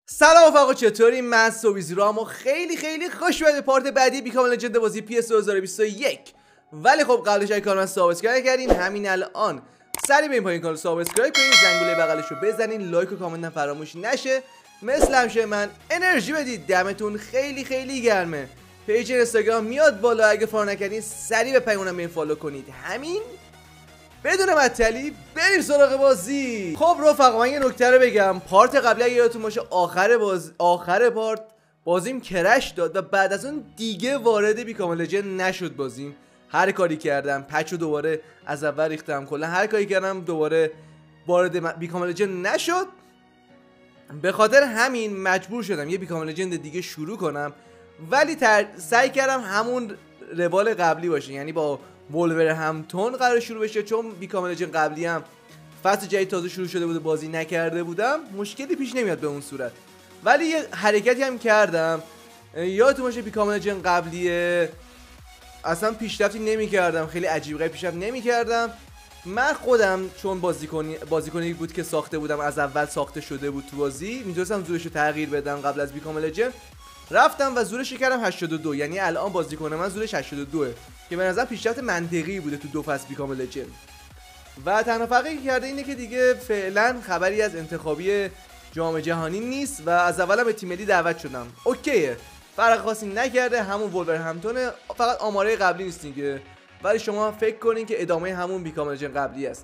سلام رفقا، چطوری؟ من سویزیرام و خیلی خوش اومدید پارت بعدی بیکام لجند بازی PS 2021. ولی خب قبلش اگه کانال سابسکرایب نکردین همین الان سریع بریم پایین کانال سابسکرایب کنین، زنگوله بغلش رو بزنین، لایک و کامنت هم فراموش نشه. مثل همیشه من انرژی بدید، دمتون خیلی گرمه. پیج اینستاگرام میاد بالا، اگه فالو نکردین سریع به پیامونم برین فالو کنید. همین بدون معطلی بریم سراغ بازی. خب رفقا، من یه نکته رو بگم. پارت قبلی اگه یادتون باشه آخر پارت بازیم کرش داد و بعد از اون دیگه وارد بیکام لجند نشد بازیم. هر کاری کردم پچ رو دوباره از اول ریختم، کلا هر کاری کردم دوباره وارد بیکام لجند نشد. به خاطر همین مجبور شدم یه بیکام لجند دیگه شروع کنم، ولی سعی کردم همون روال قبلی باشه، یعنی با وولورهمپتون قرار شروع بشه. چون بیکام لجند قبلی هم فصل جدید تازه شروع شده بود، بازی نکرده بودم، مشکلی پیش نمیاد به اون صورت. ولی یه حرکتی هم کردم، یادتون باشه بیکام لجند قبلی اصلا پیشرفتی نمی‌کردم، خیلی عجیب غریب پیشرفت نمی‌کردم. من خودم چون بازیکنی بود که ساخته بودم، از اول ساخته شده بود تو بازی، می‌تونستم زورش رو تغییر بدم. قبل از بیکام لجند رفتم و زورش کردم 82، یعنی الان بازیکن من زورش 82 که به نظر پیشرفت منطقی بوده تو دو فصل بیکام لجند. و تنها فرقی که کرده اینه که دیگه فعلا خبری از انتخابی جام جهانی نیست و از اولم به تیم ملی دعوت شدم. اوکیه، فرق خاصی نکرده، همون وولورهمپتونه، فقط آماره قبلی نیست دیگه. ولی شما فکر کنین که ادامه همون بیکام لجند قبلی است.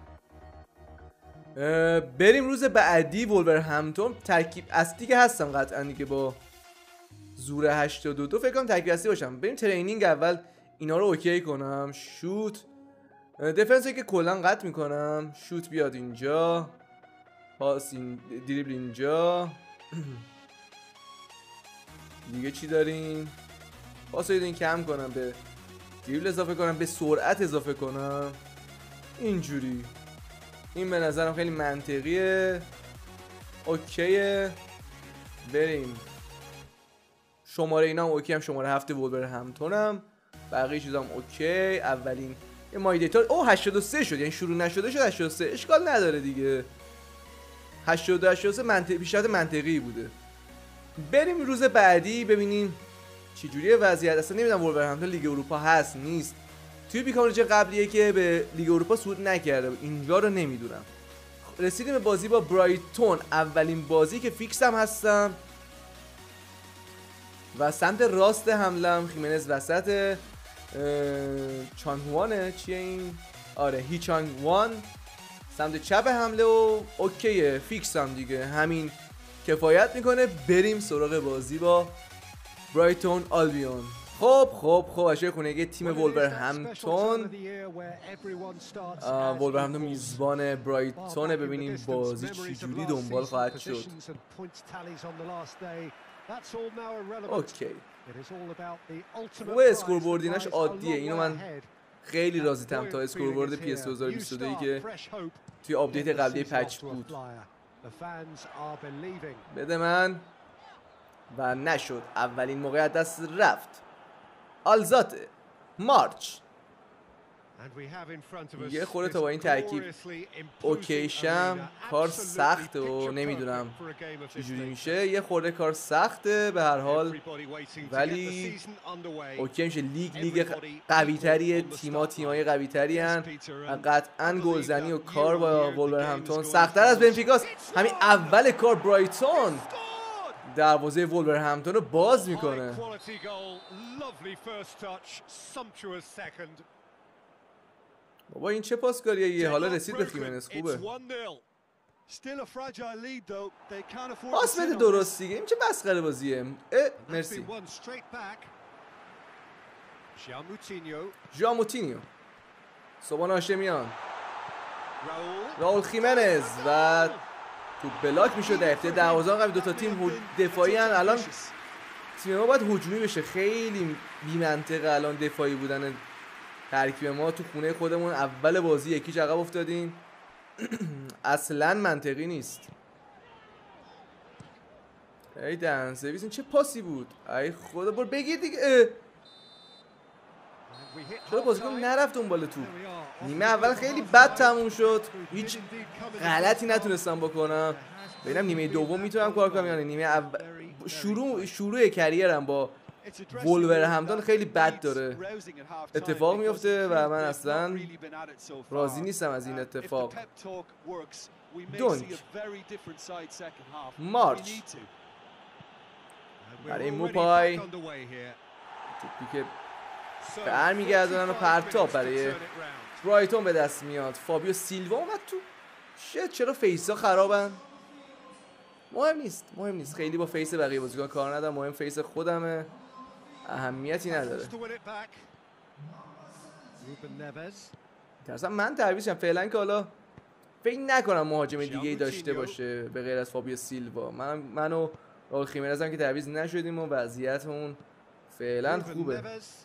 بریم روز بعدی. وولورهمپتون ترکیب اصلی که هستم قطعا دیگه، با زور 82 فکر کنم ترکیب اصلی باشم. بریم ترینینگ اول اینا رو اوکی کنم. شوت، دفنسی که کلا قطع میکنم. شوت بیاد اینجا، پاس دریبل اینجا. دیگه چی داریم؟ پاس رو کم کنم، به دریبل اضافه کنم، به سرعت اضافه کنم. اینجوری این به نظرم خیلی منطقیه. اوکیه، بریم. شماره اینا هم اوکی، هم شماره 7 وولورهمپتونم، بقیه چیزام اوکی. اولین یه مای دیتا 83 شد، یعنی شروع نشده شد 83، اشکال نداره دیگه. 83 پیشرفت منطقی بوده. بریم روز بعدی ببینیم چه جوریه وضعیت. اصلا نمیدونم وولورهمپتون لیگ اروپا هست نیست. توی بیکام لجند قبلیه که به لیگ اروپا صعود نکرده، اینجا رو نمیدونم. رسیدیم به بازی با برایتون، اولین بازی که فیکسم هستم و سمت راست حملم خیمنز، وسط چانهوانه، چیه این؟ آره هیچانگوان سمت چپ حمله و اوکیه، فیکسم دیگه، همین کفایت میکنه. بریم سراغ بازی با برایتون آلبیون. خب اشاره خونگی تیم وولورهمپتون. وولورهمپتون میزبان برایتونه. ببینیم بازی چجوری دنبال خواهد شد. اوکی، و اسکوربوردینش عادیه، اینو من خیلی راضی‌تم تا اسکوربورد PS 2022 که توی آپدیت قبلی پچ بود. بده من، و نشد. اولین موقعیت دست رفت. آلزاته مارچ یه خورده تا با این ترکیب اوکیشم. کار سخته و نمیدونم چجوری میشه، یه خورده کار سخته به هر حال، ولی اوکی میشه. لیگ قوی تریه، تیمای قوی تری هن، قطعا گلزنی و کار با وولورهمپتون سخت‌تر از بنفیکاست. همین اول کار برایتون دروازه وولورهمپتون رو باز میکنه. بابا این چه پاسکاریه؟ یه حالا رسید به خیمنز، خوبه. پاس بده درست دیگه، این چه مسخره بازیه. مرسی. ژان موتینیو، سوبان هاشمیان، راول خیمنز و تو بلاک میشه در اختیار دروازه قبل. دو تا تیم دفاعی ان. الان تیم ما باید هجومی بشه، خیلی بی منطقه الان دفاعی بودن ترکیب ما. تو خونه خودمون اول بازی یکی عقب افتادیم. اصلا منطقی نیست. ای دهن سرویس، این چه پاسی بود؟ ای خدا، برو بگیر دیگه. چرا بازیکن نرفت اون بالا توپ؟ نیمه اول خیلی بد تموم شد، هیچ غلطی نتونستم بکنم. ببینم نیمه دوم میتونم کار کنم یا نه. نیمه اول شروع کریرم با وولورهمپتون خیلی بد داره اتفاق میفته و من اصلا راضی نیستم از این اتفاق. دونک مارچ برای موپای، توپی که برمیگردونن و پرتاب برای برایتون به دست میاد. فابیو سیلوا اومد تو. چرا فیسا خرابن؟ مهم نیست خیلی با فیس بقیه بازیکن کار ندارم، مهم فیس خودمه، اهمیتی نداره. ترسم من تعویضشم فعلا که حالا فکر نکنم مهاجم دیگه ای داشته باشه به غیر از فابیو سیلوا. من و راول خیمنز هم که تعویض نشدیم و وضعیتمون فعلا خوبه.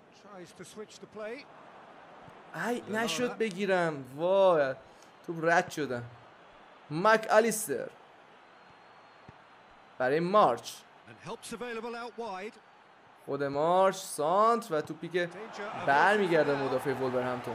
ای نشد بگیرم، وای توپ رد شدم. مک آلیستر برای مارچ، خود مارچ سانت و توپی که برمیگرده مدافع وولورهمپتون.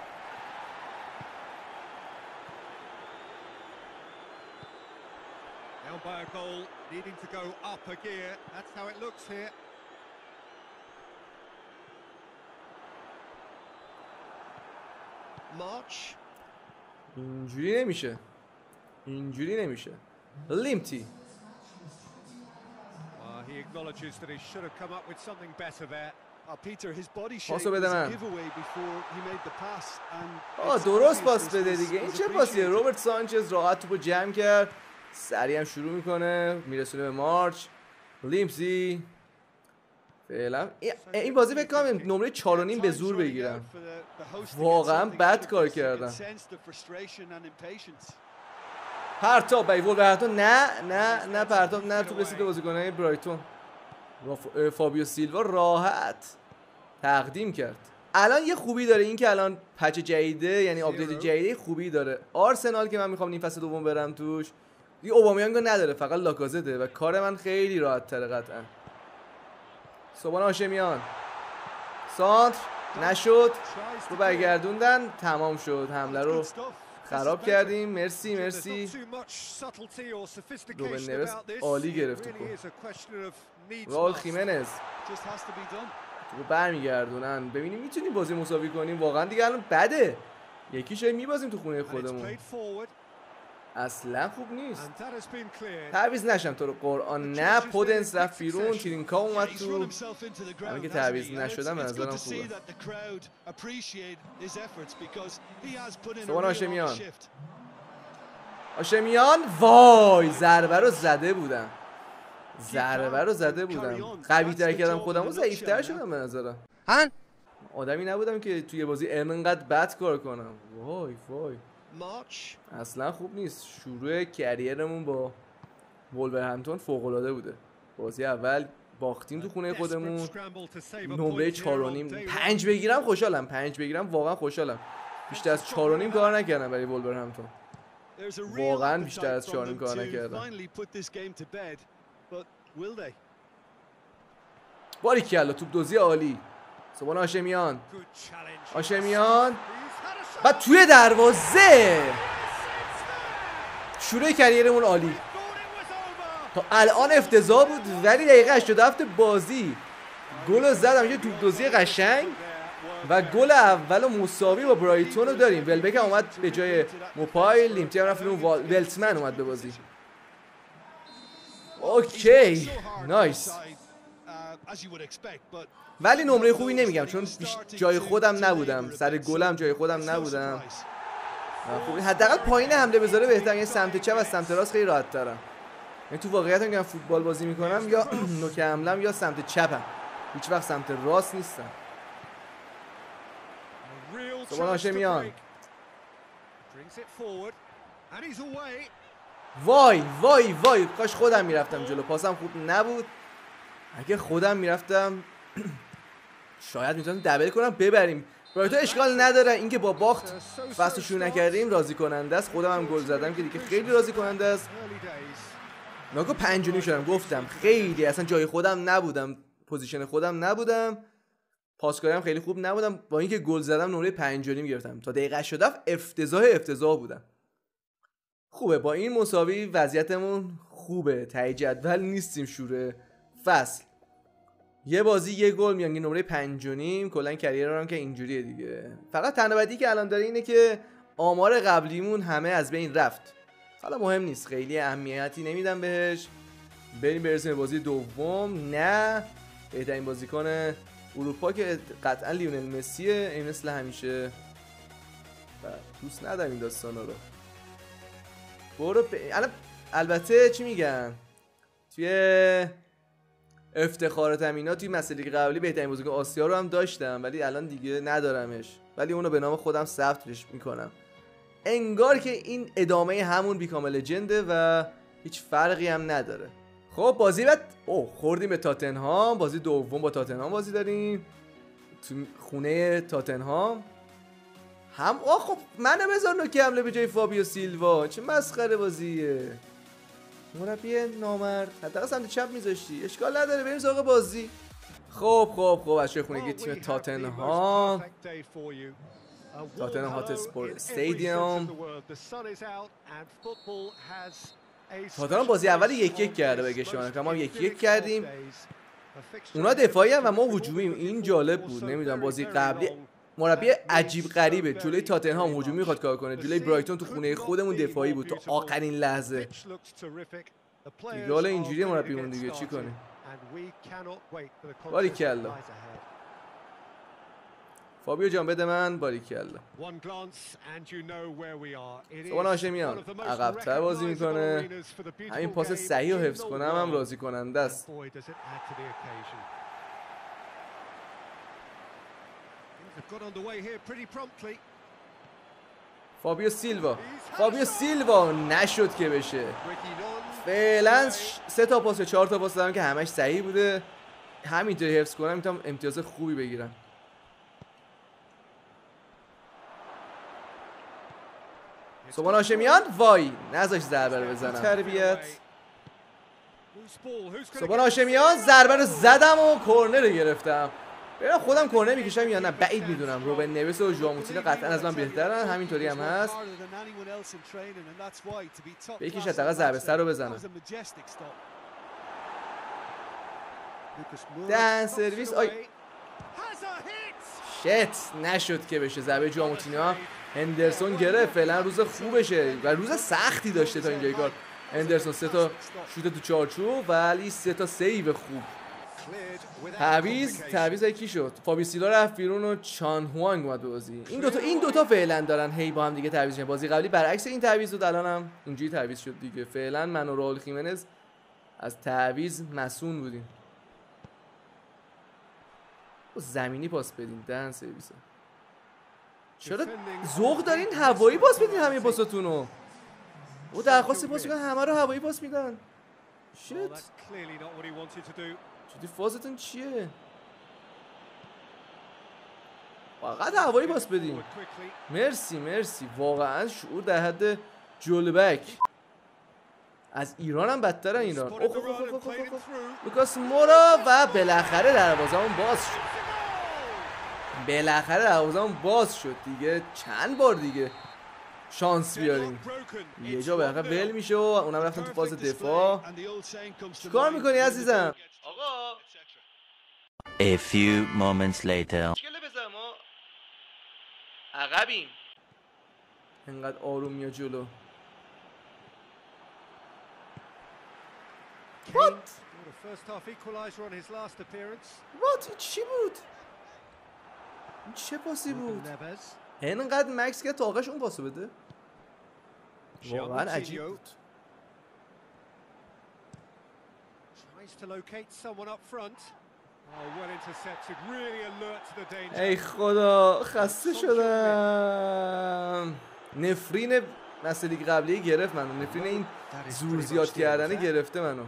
اینجوری نمیشه. لیمتی پاسو بده من. درست پاس بده دیگه. این چه پاسیه؟ روبرت سانچز راحت توپو جمع کرد، سریع هم شروع میکنه، میرسونه به مارچ. لیمزی فعلا این بازی فکر کنم نمره 4.5 به زور بگیرم. واقعا بد کار کردم. پرتاب برای وولورهمپتون. نه پرتاب نه، توپ رسید به بازیکن‌های برایتون. فابیو سیلوا راحت تقدیم کرد. الان یه خوبی داره این که الان پچ جدیده، یعنی آپدیت جدیده خوبی داره. آرسنال که من میخوام این فصل دوم برم توش، دیگه اوبامیانگو نداره، فقط لاکازته و کار من خیلی راحت تره قطعا. سوبان هاشمیان سانتر نشد، رو برگردوندن، تمام شد. حمله رو خراب کردیم. مرسی روبن نیوز عالی گرفت. راول خیمنز تو برمیگردونن. ببینیم میتونیم بازی مساوی کنیم. واقعا دیگه الان بده، یکی شاید میبازیم تو خونه خودمون. اصلا خوب نیست. تعویض نشم تو رو قرآن. نه پودنس رفت بیرون، تیرینکا اومد تو. همین که تعویض نشدم به نظرم خوبه. سوان هاشمیان وای ضربه رو زده بودم. قوی تر کردم خودم و ضعیف تر شدم به نظرم. آدمی نبودم که توی بازی انقدر بد کار کنم. وای اصلا خوب نیست. شروع کریرمون با وولورهمپتون فوق العاده بوده. بازی اول باختیم تو خونه خودمون، نمره 4.5. 5 بگیرم خوشحالم، 5 بگیرم واقعا خوشحالم. بیشتر از 4.5 کار نکردم برای وولورهمپتون. واقعا بیشتر از 4.5 کار نکردم. باریکلا توپ دوزی عالی. سوبان هاشمیان بعد توی دروازه. شروع کریرمون عالی. تا الان افتضاح بود ولی دقیقه 87 بازی گل زدم. یه توپ دوزی قشنگ و گل اول و مساوی با برایتون رو داریم. ولبک هم اومد به جای موپای، لیمتی هم رفت اون ولتمن اومد به بازی. اوکی نایس. ولی نمره خوبی نمیگم چون جای خودم نبودم، سر گلم جای خودم نبودم. حداقل پایین حمله بذاره بهتره. یعنی سمت چپ از سمت راست خیلی راحت ترم. یعنی تو واقعیت میگم فوتبال بازی میکنم یا نوک حملم یا سمت چپم، هیچ وقت سمت راست نیستم. سوبان هاشمیان وای کاش خودم میرفتم جلو. پاسم خوب نبود. اگه خودم میرفتم شاید میتونم دبل کنم ببریم. برایتون اشکال نداره، اینکه با باخت فصل شروع نکردیم راضی کننده است. خودم هم گل زدم که دیگه خیلی راضی کننده است. ناگو 5 شدم. گفتم خیلی اصلا جای خودم نبودم، پوزیشن خودم نبودم پاسکاری هم خیلی خوب نبودم، با اینکه گل زدم نمره 5.5 گرفتم. تا دقیقه 87 افتضاح بودم. خوبه با این مساوی وضعیتمون خوبه، ته جدول نیستیم شوره فصل. یه بازی یه گل میانگین نمره 5.5. کلا کریرم که اینجوریه دیگه. فقط تنها بدی که الان داره اینه که آمار قبلیمون همه از بین رفت. حالا مهم نیست، خیلی اهمیتی نمیدم بهش. بریم برسیم به بازی دوم. نه بهترین بازیکن اروپا که قطعا لیونل مسیه، این مثل همیشه. دوست ندارم این داستانا رو. برو البته چی میگن توی افتخاراتم اینا، توی مسئله قبلی بهترین بازیکن آسیا رو هم داشتم ولی الان دیگه ندارمش، ولی اونو به نام خودم ثبتش میکنم. انگار که این ادامه همون بیکام لجنده و هیچ فرقی هم نداره. خب بازی بعد خوردیم به تاتنهام. بازی دوم با تاتنهام بازی داریم تو خونه تاتنهام هم. خب منو بذار نوک حمله به جای فابیو سیلوا، چه مسخره بازیه. مربی نامرد، حداقل سمت چپ میذاشتی. اشکال نداره، بریم سراغ بازی. خب از چه خونگی تیم تاتنهام هاتسپور استادیوم. تاتنهام بازی اول 1-1 کرده بگه شما، ما 1-1 کردیم. اونا دفاعی هم و ما هجومیم. این جالب بود. نمیدونم بازی قبلی مربی عجیب غریبه. جلوی تاتنهام هجومی میخواد کار کنه، جلوی برایتون تو خونه خودمون دفاعی بود تا آخرین لحظه. دیگه حالا اینجوریه مربیمون دیگه، چی کنیم. باریکلا فابیو جان، بده من. باریکلا. سوبان هاشمیان عقب‌تر بازی میکنه. همین پاس صحیح رو حفظ کنم هم راضی کننده است. فابیو سیلوا نشد که بشه. فعلا 3 تا پاس 4 تا پاس دادم که همش صحیح بوده. همینطوری حفظ کنم میتونم امتیاز خوبی بگیرم. سوبان هاشمیان وای نذاش ضربه رو بزنم. تربیت. سوبان هاشمیان ضربه رو زدم و کرنر رو گرفتم. برم خودم کرنر میکشم یا نه بعید میدونم. روبن نویس و ژائو موتینو قطعا از من بهترن، همینطوری هم هست. به یکیش حداقل ضربه سر رو بزنم. دهن سرویس. شت نشد که بشه. ضربه ژائو موتینو هندرسون گرفت. فعلا روز خوبشه و روز سختی داشته تا اینجای کار. هندرسون 3 تا شوت تو چارچوب ولی 3 تا سیو خوب. تعویض کی شد؟ فابیو سیلوا رفت بیرون و چان هوانگ اومد به بازی. این دوتا فعلا دارن هی با هم دیگه تعویض میشن. بازی قبلی برعکس این تعویض بود، الان هم اینجوری تعویض شد دیگه. فعلا من و راول خیمنز از تعویض مسئول بودیم. زمینی پاس بدین. دهن سرویس. چرا ذوق دارین هوایی پاس بدین همه پاساتونو؟ او درخواست پاس میکنن همه رو هوایی پاس میدن. شت. جدی فازتون چیه؟ فقط هوایی پاس بدین. مرسی. واقعا شعور در حد جولبک. از ایران هم بدترن ایران. لوکاس مورا و بالاخره دروازه‌مون باز شد دیگه. چند بار دیگه شانس بیاریم. یه جا بالاخره ول میشه و اونم رفتن تو فاز دفاع. چیکار میکنی عزیزم؟ آقا A few moments later. مشکل بزن ما عقبیم. انقدر آروم میاد جلو. What چی بود؟ این چه پاسی بود؟ اینقدر مکس که طاقش اون پاسو بده؟ واقعا عجیب بود. ای خدا خسته شدم. نفرین مسئله قبلی گرفت منو. نفرین این زور زیاد کردنه گرفته منو.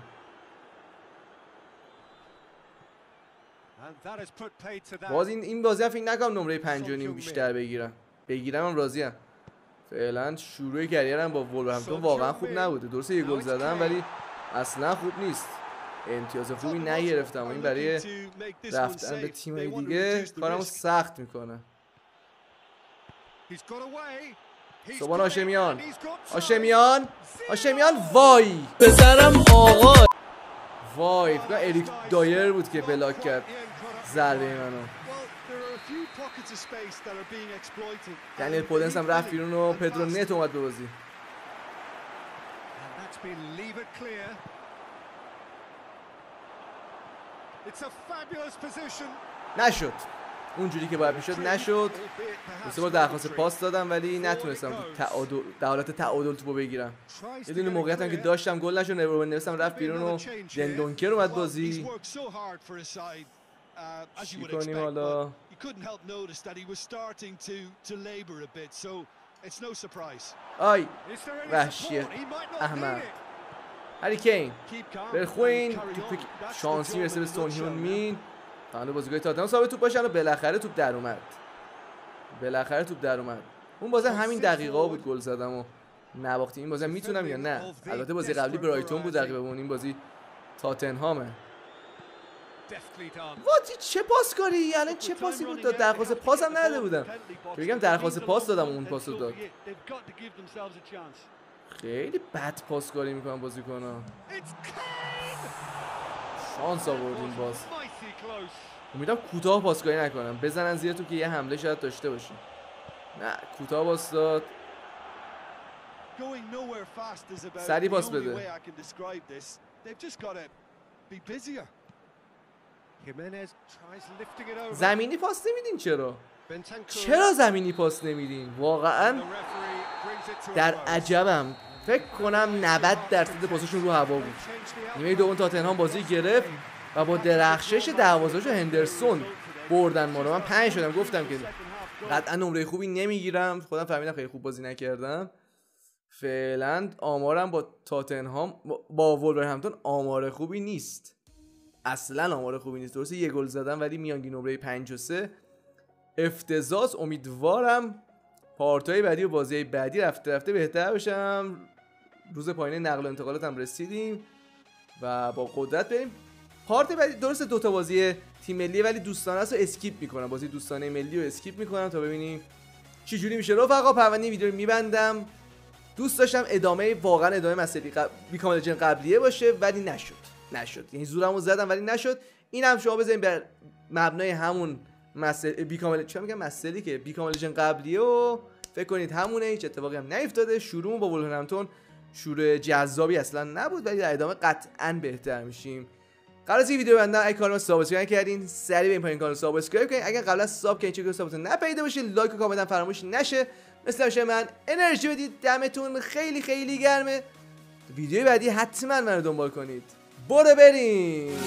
باز این بازی هم فکر نکنم نمره 5.5 بیشتر بگیرم هم راضیم. فعلا شروع کریرم با وولورهمپتون واقعا خوب نبوده. درسته یه گل زدم ولی اصلا خوب نیست. امتیاز خوبی نگرفتم و این برای رفتن به تیم‌های دیگه کارمو سخت میکنه. صبحان هاشمیان وای پسرم آقا وای اریک دایر بود که بلاک کرد ضربه منو. دنیل پودنس هم رفت بیرون و پدرو نت اومد به بازی. نشد اونجوری که باید میشد، نشد. دو بار درخواست پاس دادم ولی نتونستم در حالت تعادل توپو بگیرم. یه دونه موقعیت هم که داشتم گل نشد، نوستم رفت بیرون و دندونکر اومد بازی. چی کنیم حالا؟ آی وحشی احمد هری کین برخوین شانسی میرسه به سون هیون مین. فاند بازیکن تاتنهام ثابت توپ باشن و بالاخره توپ در اومد. اون بازم همین دقیقه‌ها بود گل زدم و نباختیم. این بازم میتونم یا نه؟ البته بازی قبلی برایتون بود رقیبمون، این بازی تاتنهامه. واتی چه پاس کاری؟ یعنی چه پاسی بود داد؟ درخواست پاس هم نداده بودم که بگم درخواست پاس دادم اون پاسو داد. خیلی بد پاس کاری میکنم بازیکن‌ها. شانس آوردیم باز. امیدوارم کوتاه پاسکاری نکنم، بزنن زیر تو که یه حمله شاید داشته باشیم. نه کوتاه پاس داد. سری پاس بده. زمینی پاس نمیدین چرا زمینی پاس نمیدین؟ واقعا در عجبم. فکر کنم 90% پاسشون رو هوا بود. نیمه دوم تاتنهام بازی گرفت و با درخشش دروازه‌شو هندرسون بردن ما رو. من 5 شدم، گفتم که قطعا نمره خوبی نمیگیرم، خودم فهمیدم خیلی خوب بازی نکردم. فعلا آمارم با تاتنهام با وولورهمپتون آمار خوبی نیست، اصلا آمار خوبی نیست. درسته یه گل زدم ولی میانگین نمره 5-3 افتضاح. امیدوارم پارتای بعدی و بازی بعدی رفته بهتر بشم. روز پایین نقل و انتقالاتم رسیدیم و با قدرت بریم پارت بعدی. درسته دوتا بازی تیم ملیه ولی دوستانه است رو اسکیپ میکنم، بازی دوستانه ملی رو اسکیپ میکنم تا ببینیم چی جوری میشه. رفقا پرونده ویدیو رو میبندم. دوست داشتم واقعا ادامه مسئله بیکامل جن قبلیه باشه ولی نشد. یعنی زورمو زدم ولی نشد. اینم شما بزنید بر مبنای همون مسئله بیکامل جن قبلیه و فکر کنید همونه، هیچ اتفاقی هم نیفتاده. شروعمون با وولورهمپتون شروع جذابی اصلا نبود ولی در ادامه قطعا بهتر میشیم. قبل از این ویدیو بندم اگه کانال سابسکرایب نکردین سریع به این پایین کانال سابسکرایب کنین. اگه قبل از ساب کنین چک سابتون نپیدا باشه، لایک و کامنت هم فراموش نشه. مثل همیشه من انرژی بدید، دمتون خیلی خیلی گرمه. ویدیوی بعدی حتما منو دنبال کنید. برو بریم.